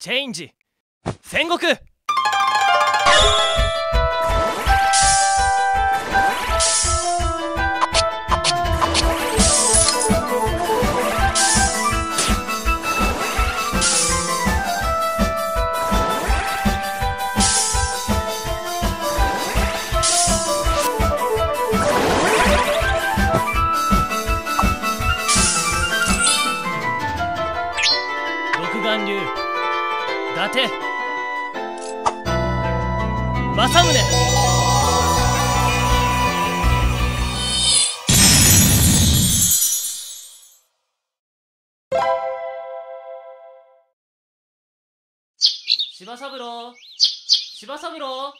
チェンジ戦国。独眼竜伊達政宗。柴三郎、柴三郎、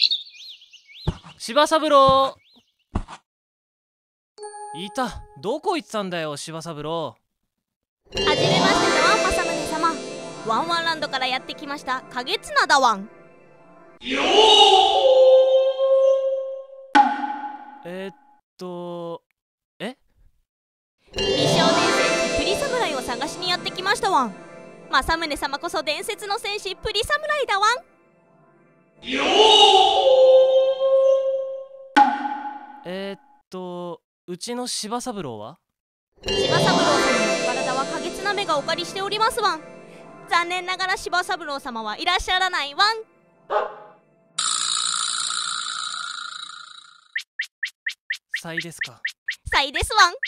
柴三郎。いた、どこ行ってたんだよ柴三郎。 はじめましてだわん、政宗様。ワンワンランドからやってきました影綱だわん。美少年戦士プリ侍を探しにやってきましたわん。政宗様こそ伝説の戦士プリ侍だわん。 うちの柴三郎は？ 柴三郎様のお体は影綱目がお借りしておりますわん。残念ながら柴三郎様はいらっしゃらないわん。 さいですか。 さいですわん。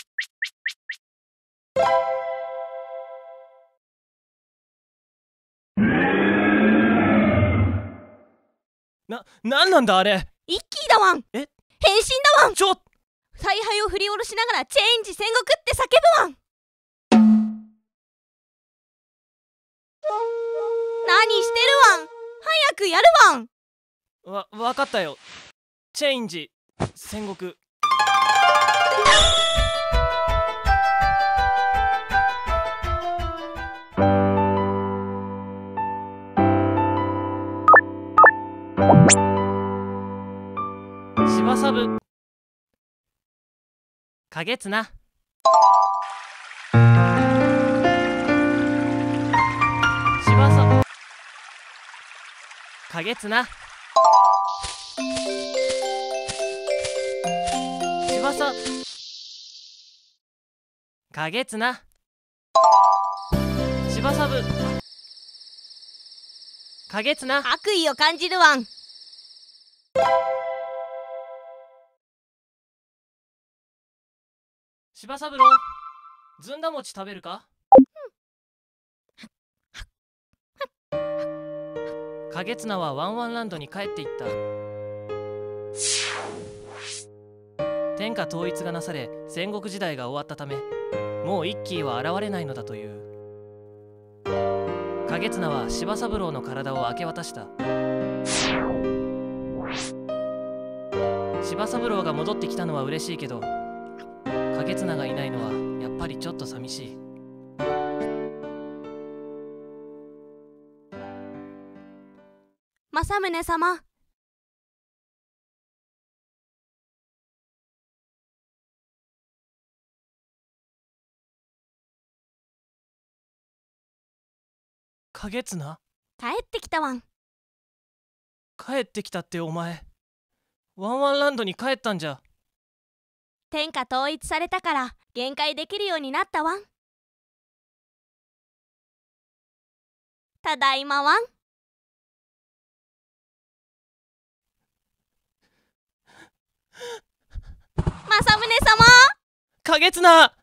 なんなんだあれ。 イッキーだわん。 え、 変身だわん。 ちょっ。 采配を振り下ろしながらチェンジ戦国って叫ぶわん。何してるわん。早くやるわん。 わかったよ。チェンジ戦国。柴三影綱。柴三影綱。柴三影綱。柴三影綱。 悪意を感じるわん。 柴三郎、ずんだ餅食べるか？影綱はワンワンランドに帰っていった。天下統一がなされ戦国時代が終わったため、もう一輝は現れないのだという。影綱は柴三郎の体を明け渡した。柴三郎が戻ってきたのは嬉しいけど、影綱がいないのはやっぱりちょっと寂しい。 政宗様。 影綱？ 帰ってきたわん。 帰ってきたってお前、ワンワンランドに帰ったんじゃ。 天下統一されたから限界できるようになったわん。ただいまわん。政宗様。 影綱！